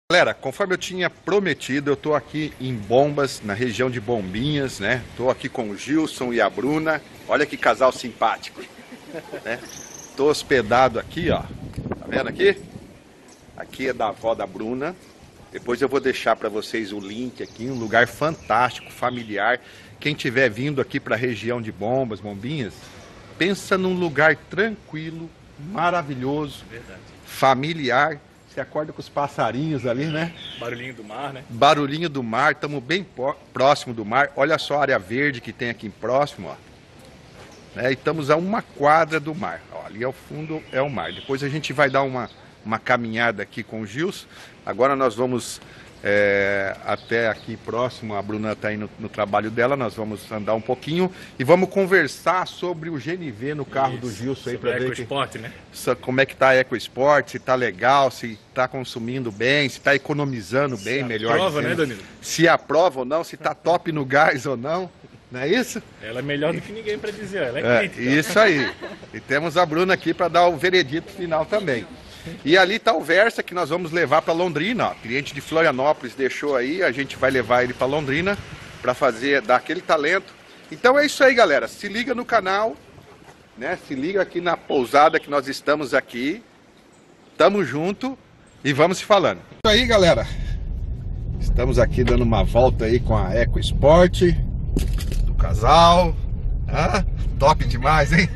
Galera, conforme eu tinha prometido, eu tô aqui em Bombas, na região de Bombinhas, né? Tô aqui com o Gilson e a Bruna. Olha que casal simpático, né? Tô hospedado aqui, ó. Tá vendo aqui? Aqui é da avó da Bruna. Depois eu vou deixar para vocês o link aqui, um lugar fantástico, familiar. Quem tiver vindo aqui para a região de Bombas, Bombinhas, pensa num lugar tranquilo, maravilhoso, familiar. Você acorda com os passarinhos ali, né? Barulhinho do mar, né? Barulhinho do mar, estamos bem próximo do mar. Olha só a área verde que tem aqui próximo, ó. E estamos a uma quadra do mar. Ó, ali ao fundo é o mar. Depois a gente vai dar uma caminhada aqui com o Gilson. Agora nós vamos até aqui próximo. A Bruna está indo no trabalho dela. Nós vamos andar um pouquinho e vamos conversar sobre o GNV no carro do Gilson aí para ver EcoSport, né? Como é que tá a EcoSport, se tá legal, se tá consumindo bem, se tá economizando bem, melhor aprova, dizendo, né, Danilo? se aprova ou não, se tá top no gás ou não, não é isso? Ela é melhor do que ninguém para dizer, ela é crítica. Isso aí. E temos a Bruna aqui para dar o veredito final também. E ali está o Versa que nós vamos levar para Londrina, ó. Cliente de Florianópolis deixou aí, a gente vai levar ele para Londrina para dar aquele talento. Então é isso aí, galera. Se liga no canal, né? Se liga aqui na pousada que nós estamos aqui. Tamo junto e vamos se falando. Isso aí, galera. Estamos aqui dando uma volta aí com a EcoSport do casal. Ah, top demais, hein?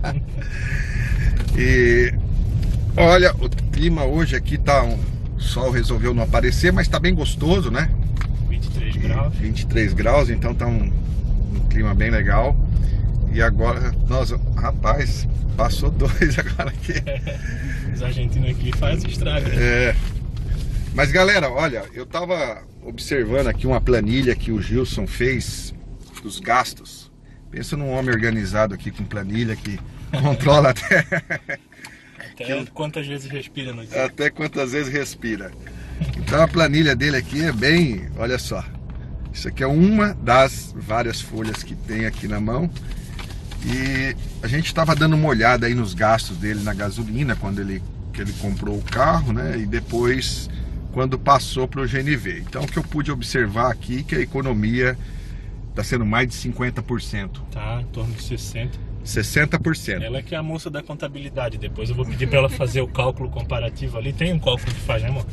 E olha, o clima hoje aqui tá o sol resolveu não aparecer, mas tá bem gostoso, né? 23 graus. 23 graus, então tá um clima bem legal. E agora, nossa, rapaz, passou 2 agora aqui. Os argentinos aqui fazem estrago. Mas galera, olha, eu tava observando aqui uma planilha que o Gilson fez dos gastos. Pensa num homem organizado aqui com planilha que controla até quantas vezes respira no dia. Até quantas vezes respira. Então a planilha dele aqui é bem, olha só. Isso aqui é uma das várias folhas que tem aqui na mão. E a gente estava dando uma olhada aí nos gastos dele na gasolina quando ele comprou o carro, né? E depois quando passou para o GNV. Então o que eu pude observar aqui é que a economia está sendo mais de 50%. Tá, em torno de 60%. Ela que é a moça da contabilidade. Depois eu vou pedir para ela fazer o cálculo comparativo ali. Tem um cálculo que faz, né, amor?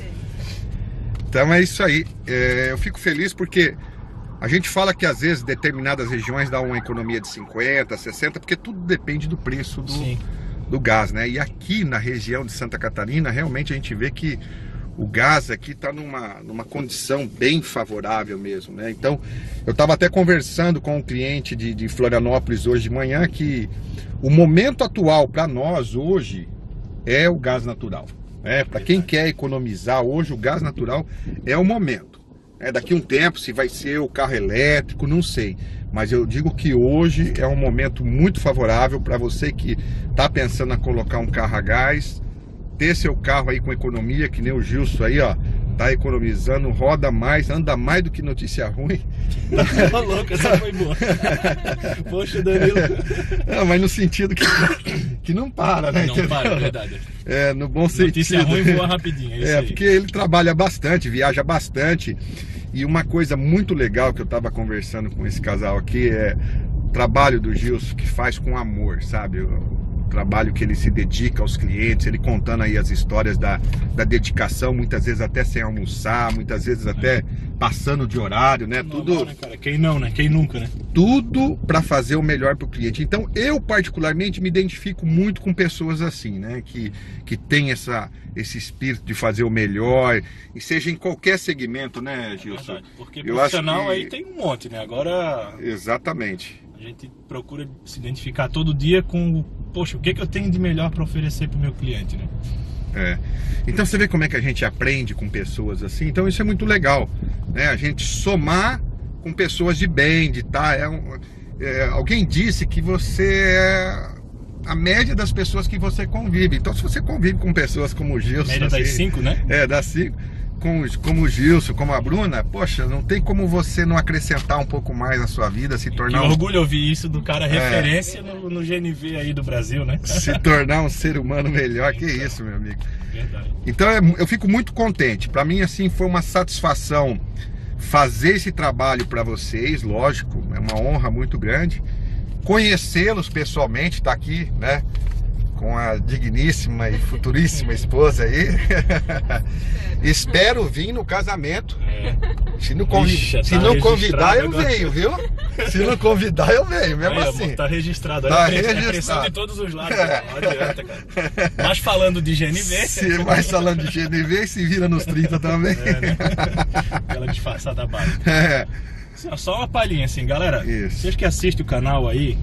Então é isso aí. Eu fico feliz porque a gente fala que às vezes determinadas regiões dão uma economia de 50%, 60%, porque tudo depende do preço do gás, né? E aqui na região de Santa Catarina, realmente a gente vê que o gás aqui está numa condição bem favorável mesmo, né? Então, eu estava até conversando com um cliente de Florianópolis hoje de manhã que o momento atual para nós hoje é o gás natural. Para quem quer economizar hoje, o gás natural é o momento. Daqui um tempo, se vai ser o carro elétrico, não sei. Mas eu digo que hoje é um momento muito favorável para você que está pensando em colocar um carro a gás, ter seu carro aí com economia, que nem o Gilson aí, ó, tá economizando, roda mais, anda mais do que notícia ruim. Tá louco, essa foi boa. Poxa, Danilo. Não, mas no sentido que não para, né? Não para, é verdade. No bom sentido. Notícia ruim voa rapidinho, é isso aí. Porque ele trabalha bastante, viaja bastante. E uma coisa muito legal que eu tava conversando com esse casal aqui é o trabalho do Gilson que faz com amor, sabe? O trabalho que ele se dedica aos clientes, ele contando aí as histórias da dedicação, muitas vezes até sem almoçar, muitas vezes até passando de horário, né? Normal, Tudo, né, cara? Quem não, né? Quem nunca, né? Tudo para fazer o melhor para o cliente. Então eu particularmente me identifico muito com pessoas assim, né? Que tem esse espírito de fazer o melhor, e seja em qualquer segmento, né, Gilson? Verdade, porque profissional aí tem um monte, né? Agora exatamente. A gente procura se identificar todo dia com, poxa, o que eu tenho de melhor para oferecer para o meu cliente, né? Então você vê como é que a gente aprende com pessoas assim. Então isso é muito legal, né? A gente somar com pessoas de bem, de estar. Alguém disse que você é a média das pessoas que você convive. Então se você convive com pessoas como o Gilson, Média das 5, né? Das 5. como o Gilson, como a Bruna, poxa, não tem como você não acrescentar um pouco mais na sua vida, se tornar... Que orgulho ouvir isso do cara referência no GNV aí do Brasil, né? Se tornar um ser humano melhor, que isso, meu amigo. Verdade. Então eu fico muito contente. Para mim, assim, foi uma satisfação fazer esse trabalho para vocês, lógico, é uma honra muito grande. Conhecê-los pessoalmente, tá aqui, né? Com a digníssima e futuríssima esposa aí. Espero vir no casamento. Se não convidar, eu venho, viu? Se não convidar, eu venho, mesmo aí, assim. Tá registrado. Tá registrado. Pressão de todos os lados. Não adianta, cara. Mas falando de GNV... Mas falando de GNV, se vira nos 30 também. Né? Aquela disfarçada básica. Só uma palhinha assim, galera. Isso. Vocês que assistem o canal aí,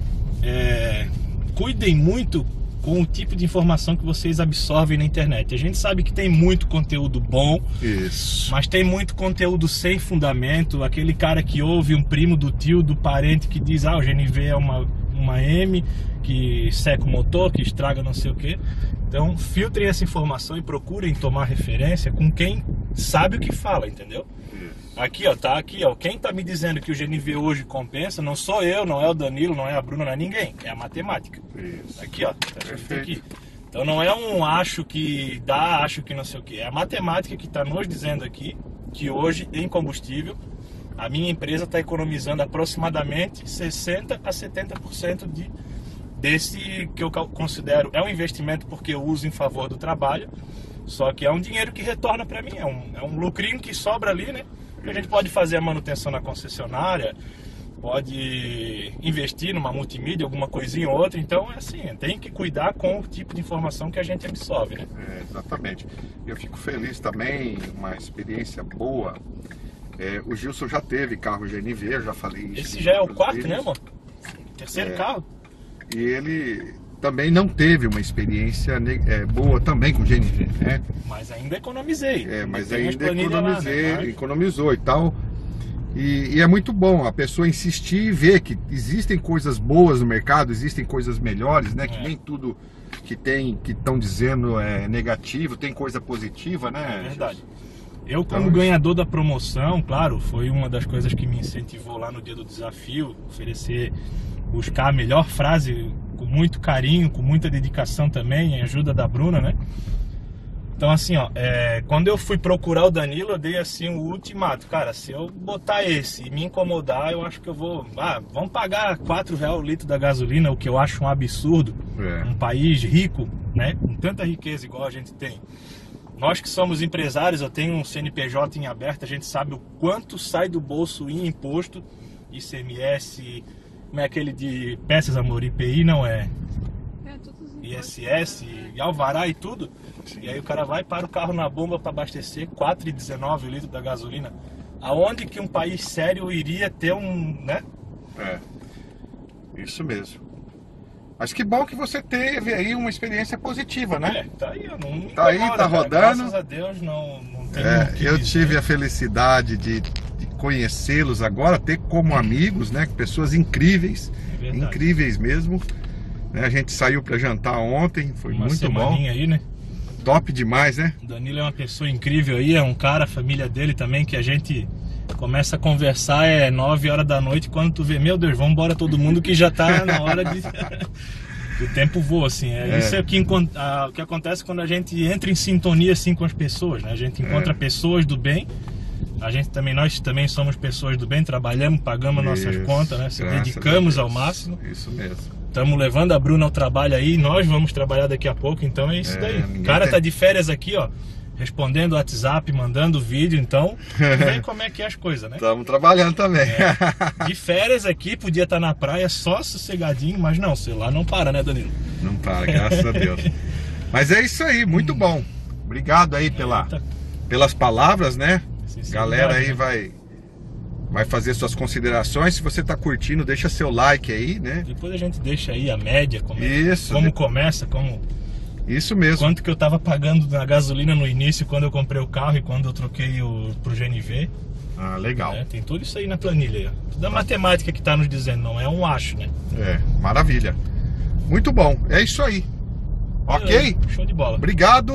cuidem muito com o tipo de informação que vocês absorvem na internet. A gente sabe que tem muito conteúdo bom, isso, mas tem muito conteúdo sem fundamento. Aquele cara que ouve um primo do tio, do parente que diz, o GNV é uma M que seca o motor, que estraga não sei o que. Então filtrem essa informação e procurem tomar referência com quem sabe o que fala, entendeu? Aqui, ó, tá aqui, ó. Quem tá me dizendo que o GNV hoje compensa não sou eu, não é o Danilo, não é a Bruna, não é ninguém. É a matemática. Isso. Aqui, ó. Tá aqui. Então não é um acho que dá, acho que não sei o que. É a matemática que tá nos dizendo aqui que hoje, em combustível, a minha empresa está economizando aproximadamente 60% a 70% desse que eu considero é um investimento porque eu uso em favor do trabalho, só que é um dinheiro que retorna para mim, é um lucrinho que sobra ali, né? A gente pode fazer a manutenção na concessionária, pode investir numa multimídia, alguma coisinha ou outra. Então é assim, tem que cuidar com o tipo de informação que a gente absorve, né? Exatamente. Eu fico feliz também, uma experiência boa. O Gilson já teve carro GNV, eu já falei isso. Esse já é o quarto, né, amor? Terceiro carro. E ele também não teve uma experiência boa também com GNV, né? Mas ainda economizei. Mas ainda economizou e tal. E é muito bom a pessoa insistir e ver que existem coisas boas no mercado, existem coisas melhores, né? Que nem tudo que estão dizendo é negativo, tem coisa positiva, né? É verdade. Eu, como ganhador da promoção, claro, foi uma das coisas que me incentivou lá no dia do desafio, buscar a melhor frase com muito carinho, com muita dedicação também, em ajuda da Bruna, né? Então assim, ó, quando eu fui procurar o Danilo, eu dei assim um ultimato, cara, se eu botar esse e me incomodar, eu acho que eu vou, vamos pagar R$4 o litro da gasolina, o que eu acho um absurdo, um país rico, né, com tanta riqueza igual a gente tem. Nós que somos empresários, eu tenho um CNPJ em aberto, a gente sabe o quanto sai do bolso em imposto, ICMS, como é aquele de peças, amor, IPI não é? ISS, alvará e tudo. Sim. E aí o cara vai para o carro na bomba para abastecer, R$4,19 o litro da gasolina. Aonde que um país sério iria ter né? Isso mesmo. Mas que bom que você teve aí uma experiência positiva, né? Tá aí, não me tá aí, tá rodando. Graças a Deus não tem eu tive a felicidade de conhecê-los agora, ter como amigos, né? Pessoas incríveis, incríveis mesmo. A gente saiu para jantar ontem, foi muito bom. Aí, né? Top demais, né? O Danilo é uma pessoa incrível aí, é um cara, a família dele também, que a gente começa a conversar 9 horas da noite, quando tu vê, meu Deus, vamos embora todo mundo que já tá na hora de... O tempo voa, assim. Isso é o que acontece quando a gente entra em sintonia assim com as pessoas, né? A gente encontra pessoas do bem. Nós também somos pessoas do bem, trabalhamos, pagamos nossas contas, né? Se dedicamos ao máximo. Isso mesmo. Estamos levando a Bruna ao trabalho aí, nós vamos trabalhar daqui a pouco, então é isso daí. O cara tá de férias aqui, ó, respondendo o WhatsApp, mandando vídeo, então vê como é que é as coisas, né? Estamos trabalhando também. De férias aqui, podia estar na praia só sossegadinho, mas não, o celular não para, né, Danilo? Não para, graças a Deus. Mas é isso aí, muito bom. Obrigado aí pelas palavras, né? Galera aí vai fazer suas considerações. Se você tá curtindo, deixa seu like aí, né? Depois a gente deixa aí a média, como começa, Isso mesmo. Quanto que eu tava pagando na gasolina no início, quando eu comprei o carro e quando eu troquei pro GNV. Legal. Tem tudo isso aí na planilha. Tudo a matemática que tá nos dizendo, não é um acho, né? Maravilha. Muito bom, é isso aí. Ok? Show de bola. Obrigado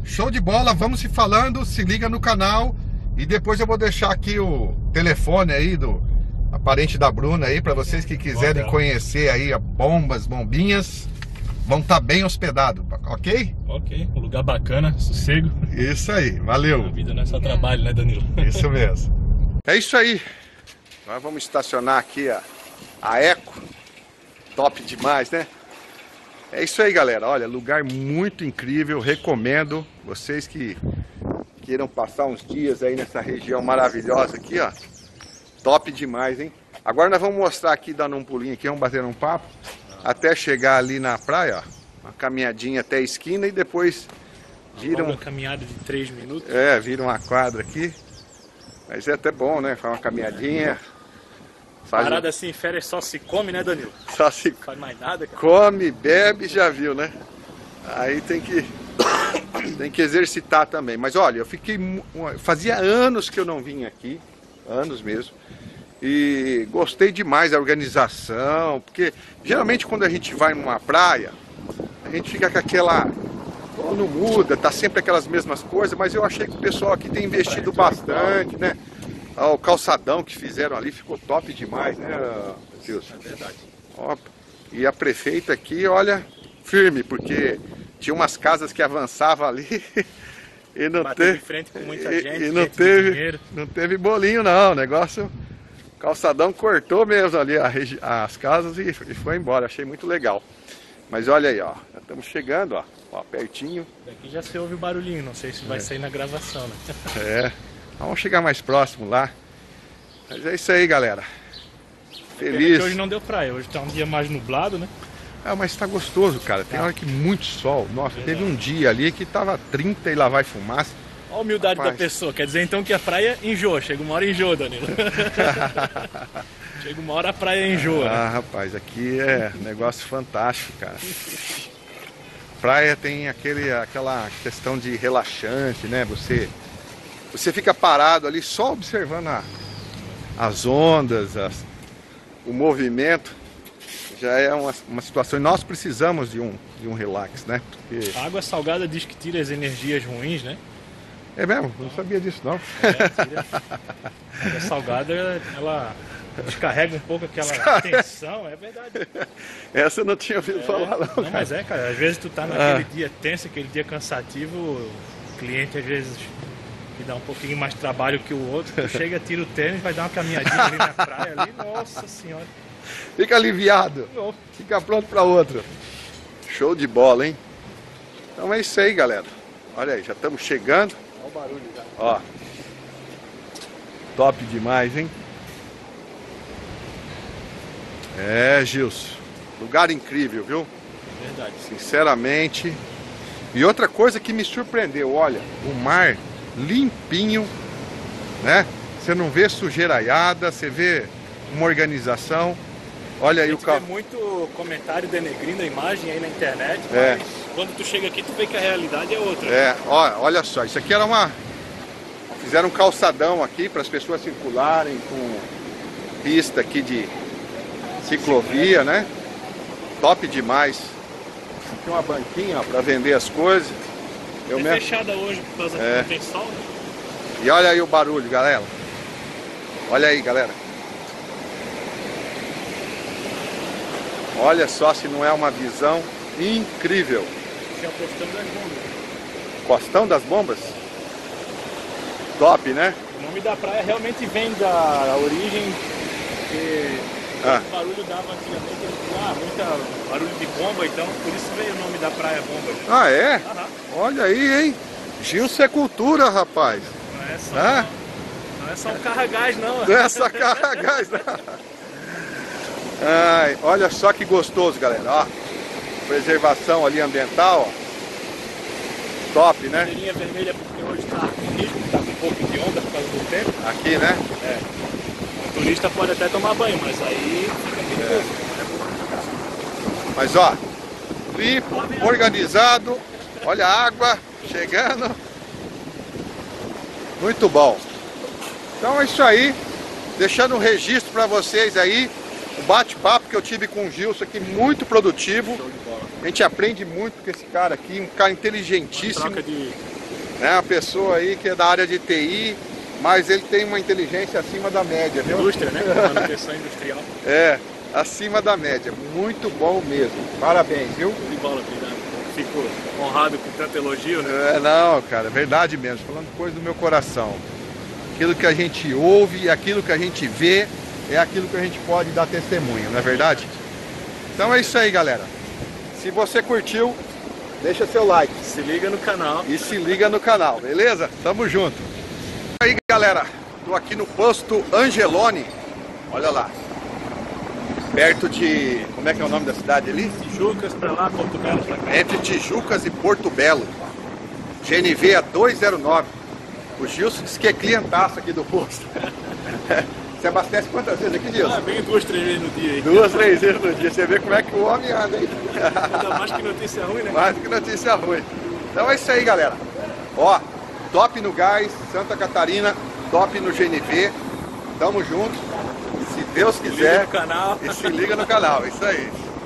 Show de bola, vamos se falando, se liga no canal. E depois eu vou deixar aqui o telefone aí do parente da Bruna aí, para vocês que quiserem conhecer aí a bombinhas, vão estar bem hospedados, ok? Ok, um lugar bacana, sossego. Isso aí, valeu. A vida não é só trabalho, né, Danilo? Isso mesmo. É isso aí. Nós vamos estacionar aqui a Eco. Top demais, né? É isso aí, galera. Olha, lugar muito incrível. Recomendo vocês que queiram passar uns dias aí nessa região maravilhosa aqui, ó. Top demais, hein? Agora nós vamos mostrar aqui, dando um pulinho aqui, vamos bater um papo, até chegar ali na praia, ó. Uma caminhadinha até a esquina e depois vira uma caminhada de 3 minutos. É, vira uma quadra aqui. Mas é até bom, né? Faz uma caminhadinha. Parada assim, em férias só se come, né, Danilo? Só se faz mais nada, cara. Come, bebe, já viu, né? Aí tem que exercitar também. Mas olha, eu fiquei... Fazia anos que eu não vinha aqui. Anos mesmo. E gostei demais da organização. Porque geralmente quando a gente vai numa praia, a gente fica com aquela... Não muda, tá sempre aquelas mesmas coisas. Mas eu achei que o pessoal aqui tem investido bastante, né? O calçadão que fizeram ali ficou top demais, né, Gilson? É verdade. Ó, e a prefeita aqui, olha, firme, porque tinha umas casas que avançavam ali e não teve frente com muita gente, e não teve bolinho não, o negócio, o calçadão cortou mesmo ali as casas e foi embora. Achei muito legal. Mas olha aí, ó, já estamos chegando, ó, pertinho. Daqui já se ouve o barulhinho, não sei se vai sair na gravação, né? É. Vamos chegar mais próximo lá. Mas é isso aí, galera. Feliz. Hoje não deu praia, hoje tá um dia mais nublado, né? Ah, mas tá gostoso, cara. Tem hora que muito sol. Nossa, teve um dia ali que tava 30 e lá vai fumaça. Olha a humildade da pessoa. Quer dizer então que a praia enjoa. Chega uma hora enjoa, Danilo. Chega uma hora a praia enjoa. Ah, né? Rapaz, aqui é negócio fantástico, cara. Praia tem aquela questão de relaxante, né? Você fica parado ali só observando as ondas, o movimento. Já é uma situação. E nós precisamos de um relax, né? Porque... A água salgada diz que tira as energias ruins, né? É mesmo? Eu não sabia disso, não. Tira. A água salgada, ela descarrega um pouco aquela tensão, é verdade. Essa eu não tinha ouvido falar, não. Não, mas cara. Às vezes tu tá naquele dia tenso, aquele dia cansativo, o cliente às vezes... que dá um pouquinho mais trabalho que o outro, tu chega, tira o tênis, vai dar uma caminhadinha ali na praia, ali, nossa senhora. Fica aliviado, fica pronto para outro. Show de bola, hein? Então é isso aí, galera. Olha aí, já estamos chegando. Olha o barulho já. Ó, top demais, hein? É, Gilson, lugar incrível, viu? Verdade. Sinceramente. E outra coisa que me surpreendeu, olha, o mar... limpinho, né? Você não vê sujeiraiada, você vê uma organização. Olha aí o carro. Tem muito comentário denegrindo a imagem aí na internet, mas quando tu chega aqui tu vê que a realidade é outra. É, olha só, isso aqui era fizeram um calçadão aqui para as pessoas circularem com pista aqui de ciclovia, né? Top demais. Aqui uma banquinha para vender as coisas. Fechada hoje por causa que não tem sol, né? E olha aí o barulho, galera. Olha aí, galera. Olha só se não é uma visão incrível. Esse é o Costão das Bombas. Costão das Bombas? Top, né? O nome da praia realmente vem da origem que o barulho dava antigamente, muito barulho de bomba, então por isso veio o nome da praia Bomba. Ah, é? Olha aí, hein? Gilson é cultura, rapaz. Não é só um carro-gás, não. Não é só carro-gás, não. Ai, olha só que gostoso, galera. Ó, preservação ali ambiental, ó. Top, né? Bandeirinha vermelha porque hoje tá com um pouco de onda por causa do tempo. Aqui, né? O turista pode até tomar banho, mas aí fica perigoso. Mas ó, limpo, organizado. Olha a água chegando. Muito bom. Então é isso aí. Deixando um registro para vocês aí. O bate-papo que eu tive com o Gilson aqui, muito produtivo. Show de bola. A gente aprende muito com esse cara aqui, um cara inteligentíssimo. Troca de... né? Uma pessoa aí que é da área de TI, mas ele tem uma inteligência acima da média, viu? Indústria, né? Manutenção industrial. É, acima da média. Muito bom mesmo. Parabéns, viu? De bola, obrigado. Fico honrado com tanto elogio, né? Não, cara, é verdade mesmo. Falando coisa do meu coração. Aquilo que a gente ouve e aquilo que a gente vê é aquilo que a gente pode dar testemunho, não é verdade? Então é isso aí, galera. Se você curtiu, deixa seu like. Se liga no canal. E se liga no canal, beleza? Tamo junto. E aí, galera, tô aqui no posto Angeloni. Olha lá. Perto de... como é que é o nome da cidade ali? Tijucas pra lá, Porto Belo pra cá. Entre Tijucas e Porto Belo. GNV a 209. O Gilson disse que é clientaço aqui do posto. Você abastece quantas vezes aqui, Gilson? Vem 2, 3 vezes no dia aí. 2, 3 vezes no dia. Você vê como é que o homem anda, hein? Ainda mais que notícia ruim, né? Mais do que notícia ruim. Então é isso aí, galera. Ó, top no gás, Santa Catarina, top no GNV. Tamo junto. Se Deus quiser. Se liga no canal. E se liga no canal. É isso aí.